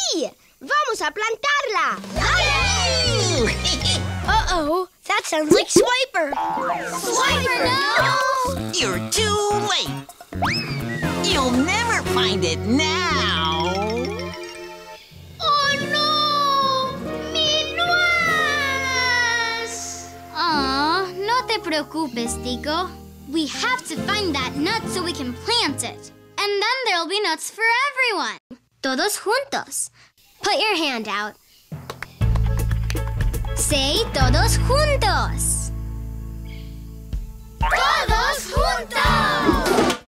¡Sí! ¡Vamos a plantarla! Uh-oh, that sounds like Swiper. Swiper, no! You're too late. You'll never find it now. ¡Oh, no! ¡Mi nuez! Aw, no te preocupes, Tico. We have to find that nut so we can plant it. And then there'll be nuts for everyone. Todos juntos. Put your hand out. Say todos juntos. ¡Todos juntos!